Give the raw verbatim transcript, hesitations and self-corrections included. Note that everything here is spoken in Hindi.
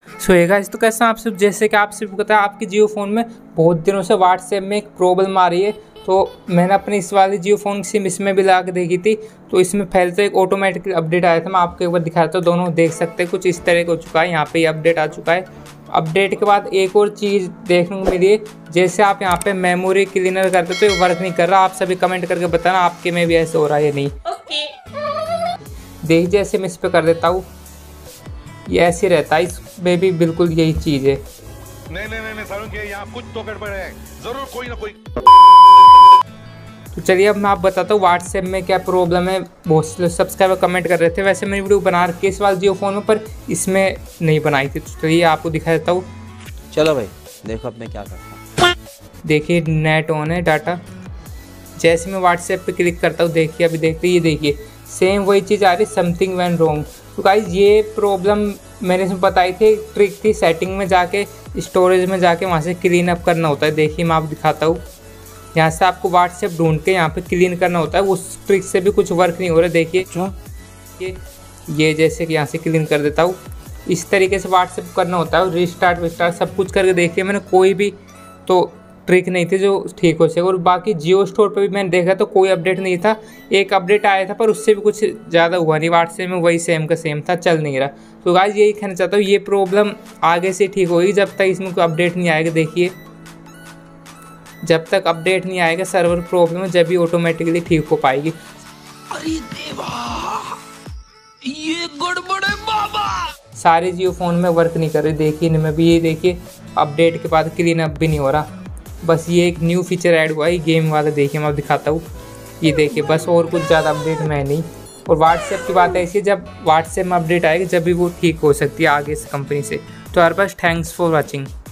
सो ये गाइस, तो कैसा आप सब, जैसे कि आप सबको पता है आपके जियो फ़ोन में बहुत दिनों से व्हाट्सएप में एक प्रॉब्लम आ रही है। तो मैंने अपने इस वाले जियो फ़ोन की सिम इसमें भी लगा के देखी थी, तो इसमें पहले तो एक ऑटोमेटिक अपडेट आया था। मैं आपको एक बार दिखाता हूँ, दोनों देख सकते हैं कुछ इस तरह का हो चुका है। यहाँ पे ये अपडेट आ चुका है। अपडेट के बाद एक और चीज़ देखने को मिली है, जैसे आप यहाँ पे मेमोरी क्लीनर करते तो ये वर्क नहीं कर रहा। आप सभी कमेंट करके बताना आपके में भी ऐसे हो रहा है या नहीं। देख, जैसे मैं इस पर कर देता हूँ, ये ऐसे रहता है। इसमें भी बिल्कुल यही चीज़ है। नहीं नहीं नहीं सारुण के यहाँ कुछ तो गड़बड़ है, जरूर कोई ना कोई। तो चलिए अब मैं आप बताता हूँ व्हाट्सएप में क्या प्रॉब्लम है। बहुत से सब्सक्राइबर कमेंट कर रहे थे, वैसे मैंने वीडियो बना रखी है इस वाले जियो फ़ोन में, पर इसमें नहीं बनाई थी। तो चलिए आपको दिखा देता हूँ। चलो भाई देखो अब मैं क्या करता हूँ। देखिए नेट ऑन है, डाटा। जैसे मैं व्हाट्सएप पे क्लिक करता हूँ, देखिए अभी देखते ये देखिए सेम वही चीज़ आ रही, समथिंग वेंट रॉन्ग। तो गाइस ये प्रॉब्लम मैंने इसमें बताई थी, ट्रिक थी। सेटिंग में जाके स्टोरेज में जाके वहाँ से क्लीन अप करना होता है। देखिए मैं आपको दिखाता हूँ, यहाँ से आपको व्हाट्सएप ढूंढ के यहाँ पे क्लीन करना होता है। उस ट्रिक से भी कुछ वर्क नहीं हो रहा। देखिए ये ये जैसे कि यहाँ से क्लीन कर देता हूँ, इस तरीके से व्हाट्सएप करना होता है। रिस्टार्ट विस्टार्ट सब कुछ करके देखिए मैंने, कोई भी तो ट्रिक नहीं थी जो ठीक हो सके। और बाकी जियो स्टोर पे भी मैंने देखा तो कोई अपडेट नहीं था। एक अपडेट आया था पर उससे भी कुछ ज़्यादा हुआ नहीं, व्हाट्सएप में वही सेम का सेम था, चल नहीं रहा। तो गाइस यही कहना चाहता हूँ, ये प्रॉब्लम आगे से ठीक होगी जब तक इसमें कोई अपडेट नहीं आएगा। देखिए जब तक अपडेट नहीं आएगा सर्वर प्रॉब्लम, जब भी ऑटोमेटिकली ठीक हो पाएगी। अरे देवा, ये गड़बड़ है बाबा। सारे जियो फ़ोन में वर्क नहीं कर रही। देखिए इनमें भी ये देखिए अपडेट के बाद क्लीन अप भी नहीं हो रहा। बस ये एक न्यू फीचर ऐड हुआ है गेम वाला। देखिए मैं अब दिखाता हूँ, ये देखिए बस, और कुछ ज़्यादा अपडेट मैं नहीं। और व्हाट्सएप की बात ऐसी है, जब व्हाट्सएप में अपडेट आएगी जब भी वो ठीक हो सकती है आगे इस कंपनी से। तो हर बस थैंक्स फॉर वॉचिंग।